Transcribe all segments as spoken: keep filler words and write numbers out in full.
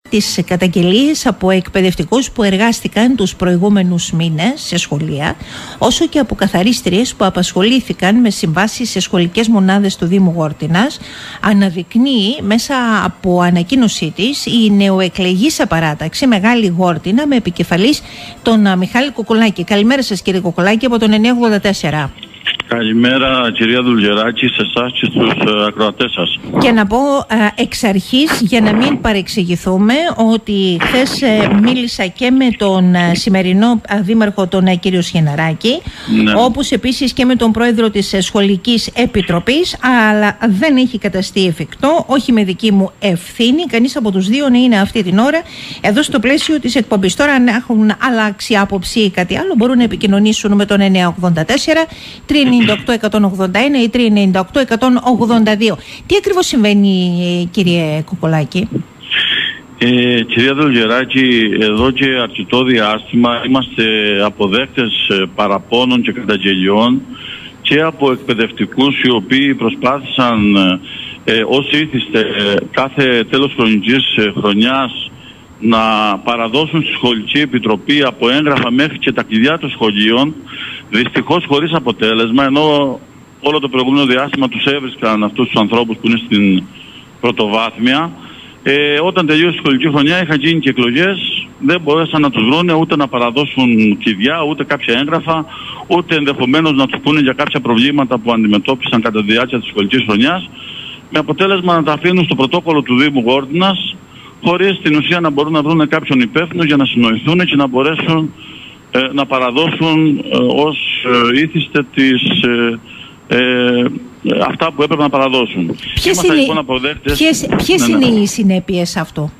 τις καταγγελίες από εκπαιδευτικούς που εργάστηκαν τους προηγούμενους μήνες σε σχολεία, όσο και από καθαρίστριες που απασχολήθηκαν με συμβάσεις σε σχολικές μονάδες του Δήμου Γόρτινας, αναδεικνύει μέσα από ανακοίνωσή της η νεοεκλεγής παράταξη Μεγάλη Γόρτινα με επικεφαλής τον Μιχάλη Κουκουλάκη. Καλημέρα σας, κύριε Κουκουλάκη, από τον εννιακόσια ογδόντα τέσσερα. Καλημέρα, κυρία Δουλγεράκη, σε εσάς και στους uh, ακροατές σας. Και να πω uh, εξ αρχής, για να μην παρεξηγηθούμε, ότι χθες uh, μίλησα και με τον uh, σημερινό uh, δήμαρχο, τον uh, κύριο Σχεναράκη, ναι. όπως επίσης και με τον πρόεδρο της uh, Σχολικής Επιτροπής, αλλά δεν έχει καταστεί εφικτό, όχι με δική μου ευθύνη, κανείς από τους δύο να είναι αυτή την ώρα εδώ στο πλαίσιο της εκπομπής. Τώρα, αν έχουν αλλάξει άποψη ή κάτι άλλο, μπορούν να επικοινωνήσουν με τον εννιακόσια ογδόντα τέσσερα τρία εννιά οκτώ εκατόν ογδόντα ένα ή τρία εννιά οκτώ εκατόν ογδόντα δύο. Τι ακριβώς συμβαίνει, κύριε Κουκουλάκη? Ε, κυρία Δουλγεράκη, εδώ και αρκετό διάστημα είμαστε αποδέκτες παραπώνων και καταγγελιών και από εκπαιδευτικούς οι οποίοι προσπάθησαν ε, ως ήθιστε ε, κάθε τέλος χρονικής χρονιάς να παραδώσουν στη Σχολική Επιτροπή από έγγραφα μέχρι και τα κλειδιά των σχολείων, δυστυχώς χωρίς αποτέλεσμα, ενώ όλο το προηγούμενο διάστημα τους έβρισκαν αυτούς τους ανθρώπους που είναι στην πρωτοβάθμια. Ε, όταν τελείωσε η σχολική χρονιά είχαν γίνει και εκλογές, δεν μπορέσαν να τους βρούνε ούτε να παραδώσουν κλειδιά, ούτε κάποια έγγραφα, ούτε ενδεχομένως να τους πούνε για κάποια προβλήματα που αντιμετώπισαν κατά τη διάρκεια της σχολικής χρονιάς, με αποτέλεσμα να τα αφήνουν στο πρωτόκολλο του Δήμου Γόρτινας, χωρίς στην ουσία να μπορούν να βρουν κάποιον υπεύθυνο για να συνοηθούν και να μπορέσουν ε, να παραδώσουν ε, ως ε, ήθιστε τις, ε, ε, αυτά που έπρεπε να παραδώσουν. Ποιες είναι, λοιπόν, αποδέκτες... ποιες, ποιες ναι, ναι. είναι οι συνέπειες αυτό?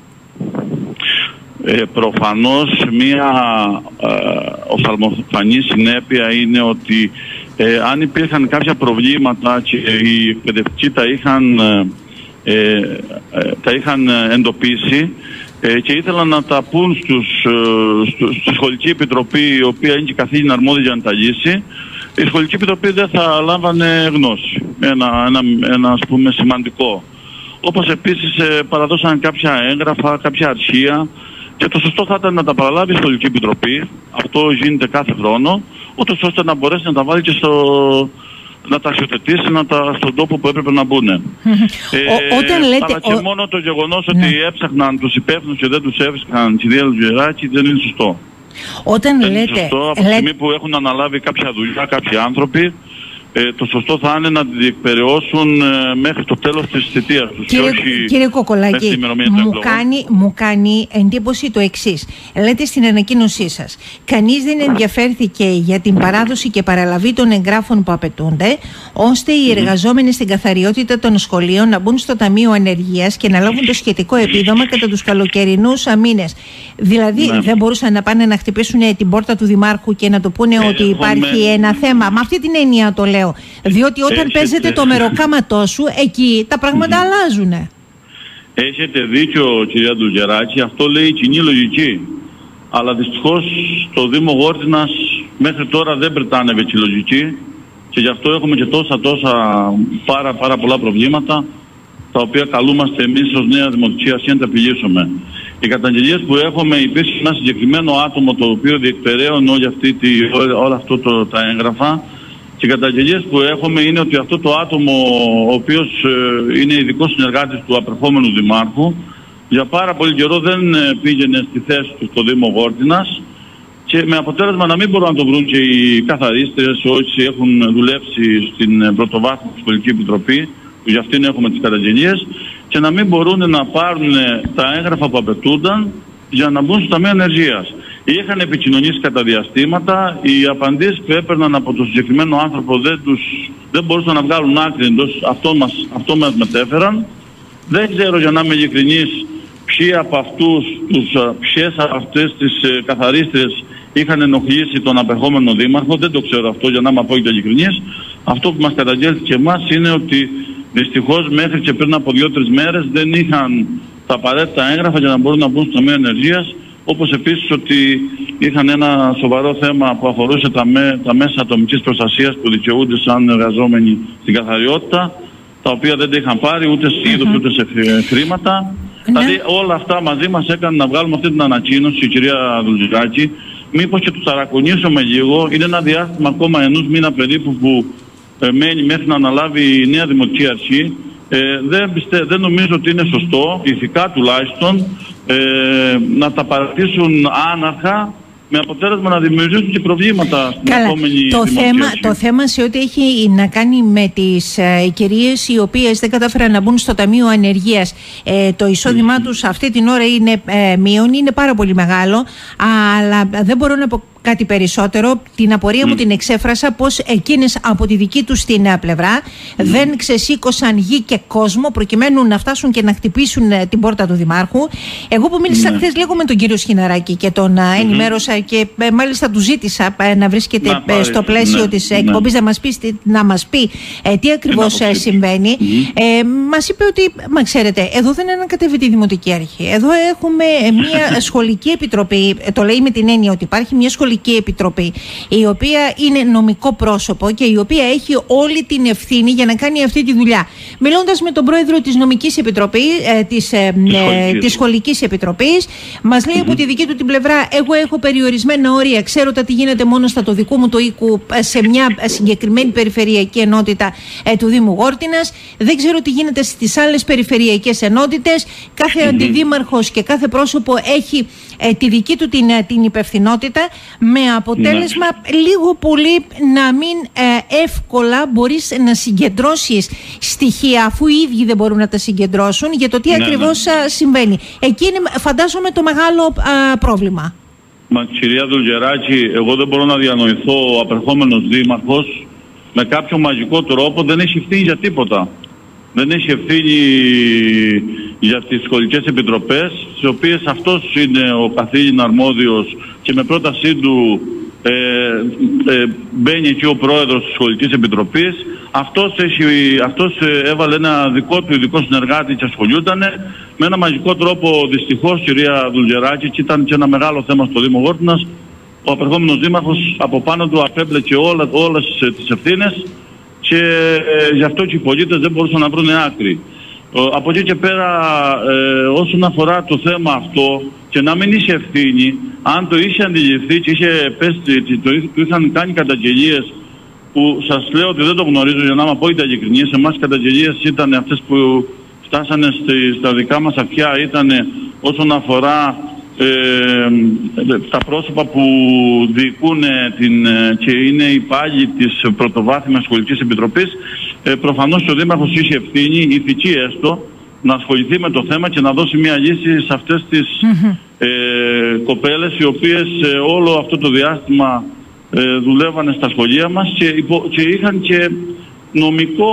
Ε, προφανώς μία ε, οφθαλμοφανή συνέπεια είναι ότι ε, αν υπήρχαν κάποια προβλήματα και οι εκπαιδευτικοί τα είχαν... Ε, Ε, ε, τα είχαν εντοπίσει ε, και ήθελαν να τα πούν στους, ε, στους, στη Σχολική Επιτροπή, η οποία είναι και καθήλυνα αρμόδια για να τα λύσει, η Σχολική Επιτροπή δεν θα λάμβανε γνώση. Ένα, ένα, ένα ας πούμε σημαντικό. Όπως επίσης ε, παραδώσαν κάποια έγγραφα, κάποια αρχεία, και το σωστό θα ήταν να τα παραλάβει η Σχολική Επιτροπή, αυτό γίνεται κάθε χρόνο, ούτως ώστε να μπορέσει να τα βάλει και στο... να τα αξιοθετήσει να τα, στον τόπο που έπρεπε να μπουν. ε, Όταν λέτε, αλλά και ο... μόνο το γεγονός ότι ναι. έψαχναν τους υπεύθυνους και δεν τους έβρισκαν, κυρία Δουλγεράκη, δεν είναι σωστό. Όταν δεν λέτε, είναι σωστό. Από τη λέτε... στιγμή που έχουν αναλάβει κάποια δουλειά κάποιοι άνθρωποι, Ε, το σωστό θα είναι να διεκπεραιώσουν ε, μέχρι το τέλος της θητείας τους. Κύριε, κύριε Κουκουλάκη, μου κάνει, μου κάνει εντύπωση το εξής. Λέτε στην ανακοίνωσή σας, κανείς δεν ενδιαφέρθηκε για την παράδοση και παραλαβή των εγγράφων που απαιτούνται, ώστε οι εργαζόμενοι στην καθαριότητα των σχολείων να μπουν στο Ταμείο Ανεργίας και να λάβουν το σχετικό επίδομα κατά τους καλοκαιρινούς μήνες. Δηλαδή, ναι. δεν μπορούσαν να πάνε να χτυπήσουν την πόρτα του Δημάρχου και να του πούνε ε, ότι υπάρχει με... ένα θέμα. Με αυτή την έννοια το λέω. Διότι όταν έχετε... παίζεται το μεροκάματό σου, εκεί τα πράγματα mm-hmm. αλλάζουν. Έχετε δίκιο, κυρία Δουλγεράκη, αυτό λέει η κοινή λογική. Αλλά δυστυχώς το Δήμο Γόρτινας μέχρι τώρα δεν πρετάνευε τη λογική και γι' αυτό έχουμε και τόσα τόσα πάρα, πάρα πολλά προβλήματα, τα οποία καλούμαστε εμείς ως Νέα Δημοτική Ασία να τα επιλύσουμε. Οι καταγγελίες που έχουμε, υπήρχε ένα συγκεκριμένο άτομο το οποίο διεκπεραίωνε όλη αυτή τη, όλα αυτό το, τα έγγραφα. Και οι καταγγελίες που έχουμε είναι ότι αυτό το άτομο, ο οποίος ε, είναι ειδικός συνεργάτης του απερχόμενου Δημάρχου, για πάρα πολύ καιρό δεν ε, πήγαινε στη θέση του στο Δήμο Γόρτινας και με αποτέλεσμα να μην μπορούν να το βρουν και οι καθαρίστριες όσοι έχουν δουλέψει στην πρωτοβάθμια Σχολική Επιτροπή, που για αυτήν έχουμε τις καταγγελίες, και να μην μπορούν να πάρουν τα έγγραφα που απαιτούνταν για να μπουν στο Ταμείο Ενεργείας. Είχαν επικοινωνήσει κατά διαστήματα, οι απαντήσεις που έπαιρναν από τον συγκεκριμένο άνθρωπο δεν, τους, δεν μπορούσαν να βγάλουν άκρη εντός, αυτό μας, αυτό μας μετέφεραν. Δεν ξέρω, για να είμαι ειλικρινής, ποιοι από αυτούς, τους, ποιες από αυτές τις ε, καθαρίστριες είχαν ενοχλήσει τον απερχόμενο δήμαρχο, δεν το ξέρω αυτό, για να είμαι απόλυτα ειλικρινής. Αυτό που μας καταγγέλθηκε και εμάς είναι ότι δυστυχώς μέχρι και πριν από δύο-τρεις μέρες δεν είχαν τα απαραίτητα έγγραφα για να μπορούν να μπουν στο Ταμείο Ενεργείας, όπως επίσης ότι είχαν ένα σοβαρό θέμα που αφορούσε τα, με, τα μέσα ατομικής προστασίας που δικαιούνται σαν εργαζόμενοι στην καθαριότητα, τα οποία δεν τα είχαν πάρει ούτε σε είδος mm-hmm. ούτε σε χρήματα. Ναι. Δηλαδή όλα αυτά μαζί μας έκαναν να βγάλουμε αυτή την ανακοίνωση, η κυρία Δουλγεράκη. Μήπως και του ταρακονίσουμε λίγο. Είναι ένα διάστημα ακόμα ενός μήνα περίπου που ε, μένει μέχρι να αναλάβει η νέα Δημοτική Αρχή. Ε, δεν, πιστε, δεν νομίζω ότι είναι σωστό, ηθικά τουλάχιστον, ε, να τα παρατήσουν άναρχα, με αποτέλεσμα να δημιουργήσουν και προβλήματα στην Καλά. επόμενη το θέμα, το θέμα σε ό,τι έχει να κάνει με τις ε, κυρίες οι οποίες δεν κατάφεραν να μπουν στο Ταμείο Ανεργίας, ε, το εισόδημά mm. τους αυτή την ώρα είναι ε, μείον, είναι πάρα πολύ μεγάλο, αλλά δεν μπορώ να πω κάτι περισσότερο. Την απορία mm. μου την εξέφρασα πως εκείνες από τη δική τους την πλευρά mm. δεν ξεσήκωσαν γη και κόσμο προκειμένου να φτάσουν και να χτυπήσουν την πόρτα του Δημάρχου. Εγώ που μίλησα mm. χθες λίγο με τον κύριο Σχιναράκη και τον mm-hmm. ενημέρωσα και ε, μάλιστα του ζήτησα ε, να βρίσκεται να πάρει, στο πλαίσιο ναι, της εκπομπής ναι. να μας πει, να μας πει ε, τι ακριβώς ε, συμβαίνει. Mm-hmm. Ε, μας είπε ότι, μα ξέρετε, εδώ δεν ανακατεύεται η Δημοτική Αρχή. Εδώ έχουμε μια σχολική επιτροπή, το λέει με την έννοια ότι υπάρχει μια σχολική επιτροπή η οποία είναι νομικό πρόσωπο και η οποία έχει όλη την ευθύνη για να κάνει αυτή τη δουλειά. Μιλώντας με τον πρόεδρο της νομικής επιτροπής, ε, της, ε, ε, της σχολικής επιτροπής, μας λέει mm-hmm. από τη δική του την πλευρά, εγώ έχω περιορισμένα όρια, ξέρω ότι γίνεται μόνο στα το δικό μου το οίκου σε μια συγκεκριμένη περιφερειακή ενότητα ε, του Δήμου Γόρτινας, δεν ξέρω τι γίνεται στις άλλες περιφερειακές ενότητες, κάθε mm-hmm. αντιδήμαρχος και κάθε πρόσωπο έχει ε, τη δική του την, την υπευθυνότητα, με αποτέλεσμα ναι. λίγο πολύ να μην ε, εύκολα μπορείς να συγκεντρώσεις στοιχεία αφού οι ίδιοι δεν μπορούν να τα συγκεντρώσουν για το τι ναι, ακριβώς ναι. συμβαίνει. Εκεί είναι φαντάζομαι το μεγάλο α, πρόβλημα. Μα κυρία Δουλγεράκη, εγώ δεν μπορώ να διανοηθώ ο απερχόμενος δήμαρχος με κάποιο μαγικό τρόπο δεν έχει ευθύνη για τίποτα. Δεν έχει ευθύνη για τις σχολικές επιτροπές, στις οποίες αυτός είναι ο καθήλυνα αρμόδιος και με πρότασή του ε, ε, μπαίνει εκεί ο πρόεδρος της σχολικής επιτροπής. Αυτός, έχει, αυτός έβαλε ένα δικό του ειδικό συνεργάτη και ασχολιότανε. Με ένα μαγικό τρόπο, δυστυχώς, κυρία Δουλγεράκη, και ήταν και ένα μεγάλο θέμα στο Δήμο Γόρτινας, ο απερχόμενος δήμαρχος από πάνω του απέμπλεκε όλα, όλες τις ευθύνες και ε, γι' αυτό και οι πολίτες δεν μπορούσαν να βρουν άκρη. Ε, από εκεί και πέρα, ε, όσον αφορά το θέμα αυτό, και να μην είχε ευθύνη, αν το είχε αντιληφθεί και είχε πέσει, το, το είχαν κάνει καταγγελίες που σας λέω ότι δεν το γνωρίζω για να είμαι απόλυτα ειλικρινής. Εμάς οι καταγγελίες ήταν αυτές που φτάσανε στη, στα δικά μας αυτιά, ήταν όσον αφορά ε, τα πρόσωπα που διοικούν την, και είναι υπάλληλοι της πρωτοβάθμιας σχολικής επιτροπής. Ε, προφανώς ο Δήμαρχος είχε ευθύνη, ηθική έστω, να ασχοληθεί με το θέμα και να δώσει μια λύση σε αυτές τις mm-hmm. ε, κοπέλες οι οποίες ε, όλο αυτό το διάστημα ε, δουλεύανε στα σχολεία μας και, υπο, και είχαν και νομικό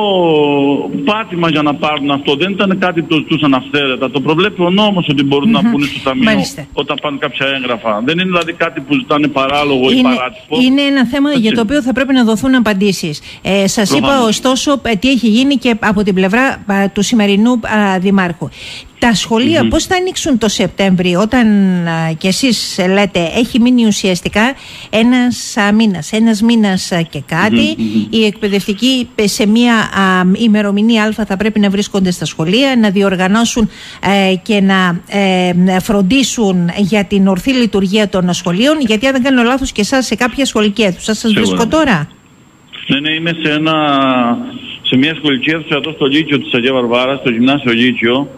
πάτημα για να πάρουν αυτό. Δεν ήταν κάτι που το ζητούσαν αυθαίρετα. Το προβλέπει ο νόμος ότι μπορούν mm-hmm. να πούνε στο ταμείο Μάλιστα. όταν πάνε κάποια έγγραφα. Δεν είναι δηλαδή κάτι που ζητάνε παράλογο είναι, ή παράτυπο. Είναι ένα θέμα Έτσι. για το οποίο θα πρέπει να δοθούν απαντήσεις. Ε, σας Προφανώς. είπα ωστόσο τι έχει γίνει και από την πλευρά α, του σημερινού α, Δημάρχου. Τα σχολεία mm-hmm. πώς θα ανοίξουν το Σεπτέμβριο όταν α, και εσείς λέτε έχει μείνει ουσιαστικά ένας α, μήνας, ένας μήνας α, και κάτι. Mm-hmm. Οι εκπαιδευτικοί σε μια α, ημερομηνία α θα πρέπει να βρίσκονται στα σχολεία, να διοργανώσουν ε, και να ε, φροντίσουν για την ορθή λειτουργία των σχολείων, γιατί αν δεν κάνω λάθος και εσάς σε κάποια σχολική αίθουσα σας βρίσκω τώρα. Ναι, ναι, είμαι σε, ένα, σε μια σχολική αίθουσα εδώ στο Λύκειο της Αγία Βαρβάρας, στο γυμνάσιο Λύκειο.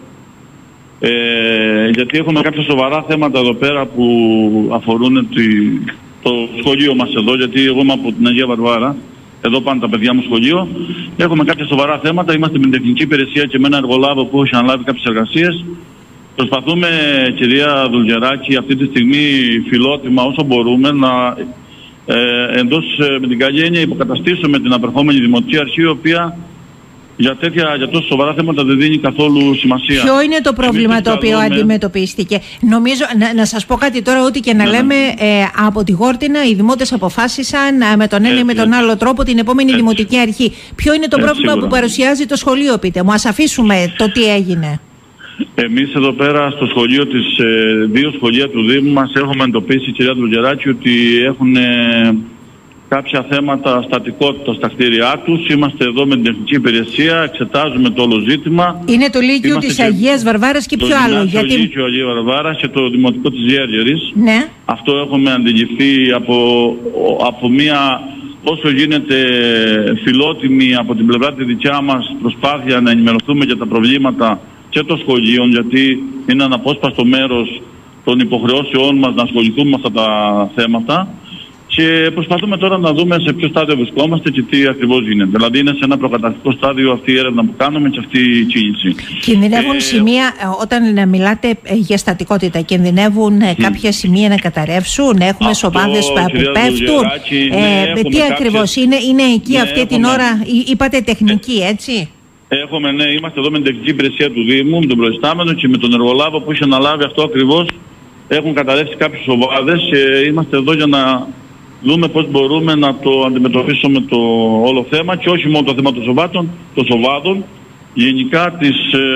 Ε, γιατί έχουμε κάποια σοβαρά θέματα εδώ πέρα που αφορούν τη, το σχολείο μας εδώ, γιατί εγώ είμαι από την Αγία Βαρβάρα, εδώ πάνε τα παιδιά μου σχολείο. Έχουμε κάποια σοβαρά θέματα, είμαστε με την τεχνική υπηρεσία και με ένα εργολάβο που έχει αναλάβει κάποιες εργασίες. Προσπαθούμε, κυρία Δουλγεράκη, αυτή τη στιγμή φιλότιμα όσο μπορούμε να ε, εντός ε, με την καλή έννοια υποκαταστήσουμε την απερχόμενη Δημοτική Αρχή, η οποία για τέτοια, για τόσο σοβαρά θέματα δεν δίνει καθόλου σημασία. Ποιο είναι το πρόβλημα Εμείς το οποίο λέμε... αντιμετωπίστηκε? Νομίζω, να, να σας πω κάτι τώρα, ό,τι και να ναι, λέμε, ε, από τη Γόρτινα οι δημότες αποφάσισαν ε, με τον ένα ή με τον άλλο τρόπο την επόμενη έτσι. Δημοτική Αρχή. Ποιο είναι το έτσι, πρόβλημα σίγουρα. που παρουσιάζει το σχολείο, πείτε μου, ας αφήσουμε το τι έγινε. Εμείς εδώ πέρα στο σχολείο της, ε, δύο σχολεία του Δήμου μας έχουμε εντοπίσει, κυρία Δουλγεράκη, ότι έχουν... Ε, κάποια θέματα στατικότητα στα κτίρια τους. Είμαστε εδώ με την Τεχνική Υπηρεσία, εξετάζουμε το όλο ζήτημα. Είναι το Λύκειο της Αγίας Βαρβάρας και ποιο άλλο? Γιατί... Το Λύκειο Αγία Βαρβάρας και το Δημοτικό της Γέργερης. Ναι. Αυτό έχουμε αντιληφθεί από, από μια όσο γίνεται φιλότιμη από την πλευρά τη δικιά μας προσπάθεια να ενημερωθούμε για τα προβλήματα και των σχολείων, γιατί είναι αναπόσπαστο μέρος των υποχρεώσεών μας να ασχοληθούμε με αυτά τα θέματα. Και προσπαθούμε τώρα να δούμε σε ποιο στάδιο βρισκόμαστε και τι ακριβώς γίνεται. Δηλαδή είναι σε ένα προκαταρκτικό στάδιο αυτή η έρευνα που κάνουμε και αυτή η κίνηση. Κινδυνεύουν ε, σημεία, όταν μιλάτε για στατικότητα, κινδυνεύουν mm. κάποια σημεία να καταρρεύσουν, έχουμε σοβάδες που πέφτουν. Ε, ναι, τι ακριβώς είναι, είναι εκεί ναι, αυτή έχουμε... την ώρα, είπατε τεχνική, έτσι. Έχουμε, ναι, είμαστε εδώ με την Τεχνική Υπηρεσία του Δήμου, με τον προϊστάμενο και με τον εργολάβο που είχε αναλάβει αυτό ακριβώς. Έχουν καταρρεύσει κάποιες σοβάδες και είμαστε εδώ για να δούμε πώς μπορούμε να το αντιμετωπίσουμε το όλο θέμα και όχι μόνο το θέμα των σοβάδων, των σοβάδων γενικά της,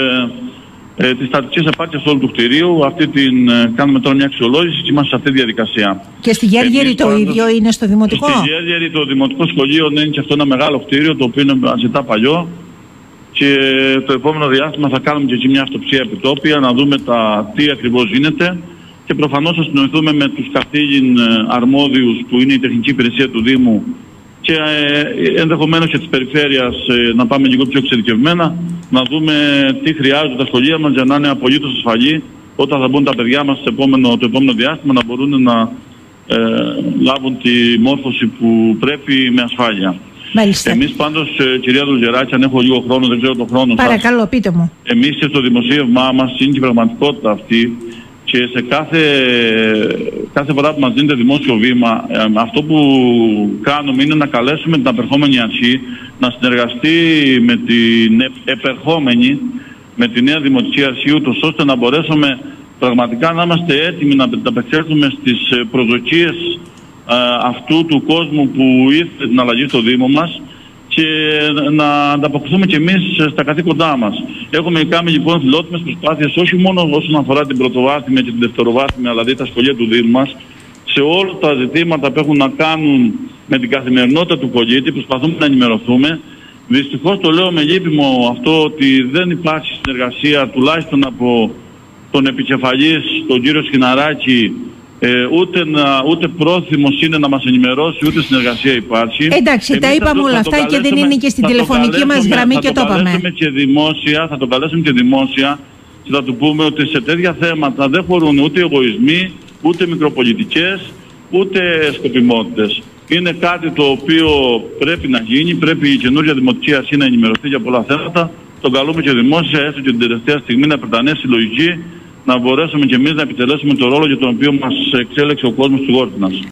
ε, ε, της στατικής επάρκειας όλου του κτηρίου. Αυτή την ε, κάνουμε τώρα μια αξιολόγηση και είμαστε σε αυτή τη διαδικασία. Και στη Γέργερη το πάντως, ίδιο είναι στο Δημοτικό? Στη Γέργερη το Δημοτικό Σχολείο είναι και αυτό ένα μεγάλο κτίριο το οποίο είναι αρκετά παλιό και το επόμενο διάστημα θα κάνουμε και εκεί μια αυτοψία επιτόπια να δούμε τα, τι ακριβώς γίνεται. Και προφανώς θα συνοηθούμε με τους καθήλυν αρμόδιους που είναι η Τεχνική Υπηρεσία του Δήμου και ε, ενδεχομένως και της Περιφέρειας ε, να πάμε λίγο πιο εξειδικευμένα, να δούμε τι χρειάζονται τα σχολεία μας για να είναι απολύτως ασφαλή όταν θα μπουν τα παιδιά μας στο επόμενο, το επόμενο διάστημα, να μπορούν να ε, λάβουν τη μόρφωση που πρέπει με ασφάλεια. Μάλιστα. Εμείς πάντως, ε, κυρία Δουλγεράκη, αν έχω λίγο χρόνο, δεν ξέρω τον χρόνο. Παρακαλώ, σας, πείτε μου. Εμείς και στο δημοσίευμά μας είναι και η πραγματικότητα αυτή. Και σε κάθε, κάθε φορά που μας δίνεται δημόσιο βήμα, ε, αυτό που κάνουμε είναι να καλέσουμε την απερχόμενη αρχή να συνεργαστεί με την επερχόμενη, με τη νέα δημοτική αρχή, ούτως ώστε να μπορέσουμε πραγματικά να είμαστε έτοιμοι να ανταπεξέλθουμε στις προσδοκίες ε, αυτού του κόσμου που ήρθε την αλλαγή στο Δήμο μας και να ανταποκριθούμε και εμείς στα καθήκοντά μας. Έχουμε κάνει λοιπόν φιλότιμες προσπάθειες όχι μόνο όσον αφορά την πρωτοβάθμια και την δευτεροβάθμια, δηλαδή τα σχολεία του Δήμου μας, σε όλα τα ζητήματα που έχουν να κάνουν με την καθημερινότητα του πολίτη, προσπαθούμε να ενημερωθούμε. Δυστυχώς το λέω με λύπημο αυτό ότι δεν υπάρχει συνεργασία τουλάχιστον από τον επικεφαλής, τον κύριο Σχιναράκη, Ε, ούτε, να, ούτε πρόθυμος είναι να μας ενημερώσει, ούτε συνεργασία υπάρχει. Εντάξει, εμείς τα είπαμε όλα αυτά και δεν είναι και στην τηλεφωνική μας γραμμή και το είπαμε. Και δημόσια, θα το καλέσουμε και δημόσια και θα του πούμε ότι σε τέτοια θέματα δεν χωρούν ούτε εγωισμοί, ούτε μικροπολιτικές, ούτε σκοπιμότητες. Είναι κάτι το οποίο πρέπει να γίνει, πρέπει η καινούργια δημοτική αρχή να ενημερωθεί για πολλά θέματα. Τον καλούμε και δημόσια, έστω και την τελευταία στιγμή να πρετανέσει συλλογική, να μπορέσουμε και εμείς να επιτελέσουμε το ρόλο για τον οποίο μας εξέλεξε ο κόσμος του Γόρτινας.